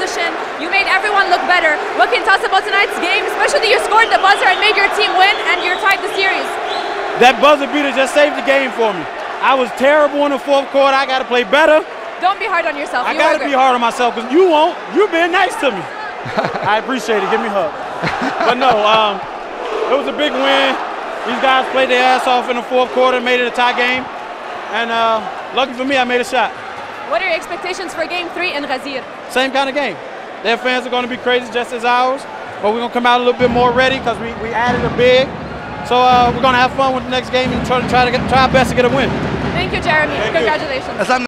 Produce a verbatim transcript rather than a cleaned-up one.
emotion. You made everyone look better. What can you tell us about tonight's game, especially that you scored the buzzer and made your team win and you're tied the series? That buzzer beater just saved the game for me. I was terrible in the fourth quarter. I got to play better. Don't be hard on yourself. I you got to be hard on myself because you won't. You've been nice to me. I appreciate it. Give me a hug. But no, um, it was a big win. These guys played their ass off in the fourth quarter, made it a tie game. And uh, lucky for me, I made a shot. What are your expectations for game three in Ghazeer? Same kind of game. Their fans are going to be crazy just as ours, but we're going to come out a little bit more ready because we, we added a big. So uh, we're going to have fun with the next game and try, try to get, try our best to get a win. Thank you, Jeremy. Thank Congratulations. You.